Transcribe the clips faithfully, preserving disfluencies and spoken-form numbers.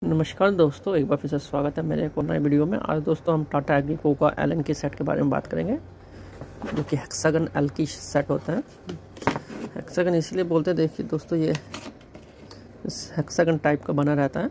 नमस्कार दोस्तों, एक बार फिर से स्वागत है मेरे एक और नए वीडियो में। आज दोस्तों हम टाटा एग्रीको का एल एन की सेट के बारे में बात करेंगे, जो कि हेक्सागन एल की सेट होता है। हेक्सागन इसीलिए बोलते हैं, देखिए दोस्तों, ये इस हेक्सागन टाइप का बना रहता है।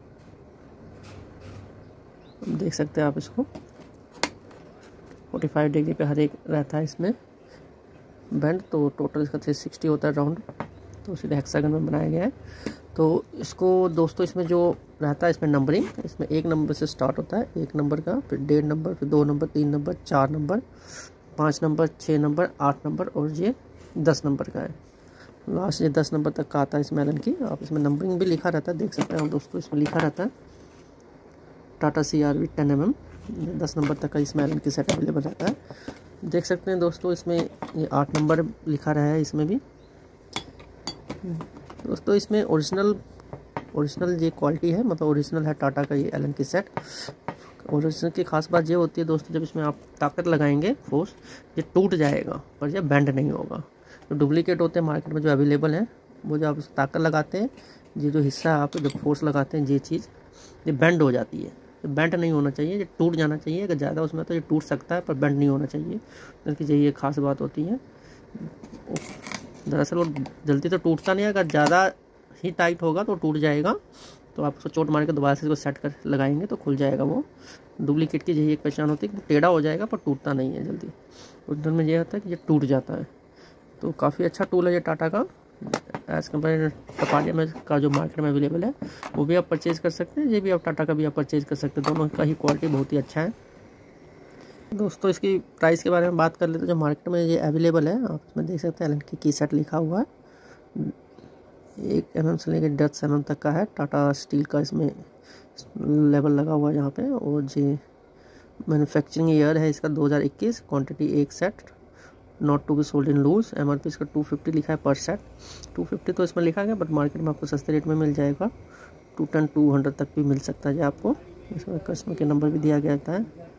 देख सकते हैं आप इसको, पैंतालीस डिग्री पे हर एक रहता है इसमें बैंड। तो टोटल इसका तीन सौ साठ होता है राउंड, तो सीधे हेक्सागन में बनाया गया है। तो इसको दोस्तों, इसमें जो रहता है इसमें नंबरिंग, इसमें एक नंबर से स्टार्ट होता है, एक नंबर का, फिर डेढ़ नंबर, फिर दो नंबर, तीन नंबर, चार नंबर, पाँच नंबर, छः नंबर, आठ नंबर और ये दस नंबर का है। लास्ट ये दस नंबर तक का आता है इसमें एल एन की। आप इसमें नंबरिंग भी लिखा रहता है, देख सकते हैं आप दोस्तों, इसमें लिखा रहता है Tata C R V ten M M. दस नंबर तक का इसमें Allen key set available रहता है। देख सकते हैं दोस्तों, इसमें ये आठ नंबर लिखा रहा है इसमें भी। दोस्तों इसमें ओरिजिनल ओरिजिनल ये क्वालिटी है, मतलब ओरिजिनल है टाटा का ये Allen key set. Original की खास बात ये होती है दोस्तों, जब इसमें आप ताकत लगाएंगे फोर्स, ये टूट जाएगा पर ये बेंड नहीं होगा। तो डुप्लीकेट होते हैं मार्केट में जो अवेलेबल हैं, वो जो आप उसमें ताकत लगाते हैं, ये जो हिस्सा आप जब फोर्स लगाते हैं, ये चीज़ ये बेंड हो जाती है। ये बेंड नहीं होना चाहिए, ये टूट जाना चाहिए। अगर ज़्यादा उसमें तो ये टूट सकता है, पर बेंड नहीं होना चाहिए। क्योंकि यही एक खास बात होती है। दरअसल वो जल्दी तो टूटता नहीं है, अगर ज़्यादा ही टाइट होगा तो टूट जाएगा। तो आप उसको चोट मार के दोबारा से इसको सेट कर लगाएंगे तो खुल जाएगा। वो डुप्लीकेट की यही एक पहचान होती है कि वो टेढ़ा हो जाएगा पर टूटता नहीं है जल्दी। ओरिजिनल में ये होता है कि ये टूट जाता है। तो काफ़ी अच्छा टूल है ये टाटा का, एज़ कम्पेयर टपालिया में का जो मार्केट में अवेलेबल है, वो भी आप परचेज़ कर सकते हैं। ये भी आप टाटा का भी आप परचेज़ कर सकते हैं। दोनों का ही क्वालिटी बहुत ही अच्छा है। दोस्तों इसकी प्राइस के बारे में बात कर लेते हैं। जो मार्केट में ये अवेलेबल है, आप इसमें देख सकते हैं एल एन की की सेट लिखा हुआ है। एक एम एम से लेकर दस एम एम तक का है। टाटा स्टील का इसमें लेवल लगा हुआ है यहाँ पे। और ये मैन्युफैक्चरिंग ईयर है इसका दो हज़ार इक्कीस। क्वांटिटी एक सेट, not to be sold in loose. M R P इसका टू फिफ्टी लिखा है पर सेट। टू फिफ्टी तो इसमें लिखा गया, बट मार्केट में आपको सस्ते रेट में मिल जाएगा। टू टेन टू हंड्रेड तक भी मिल सकता है आपको। इसमें कस्टमर के नंबर भी दिया गया है।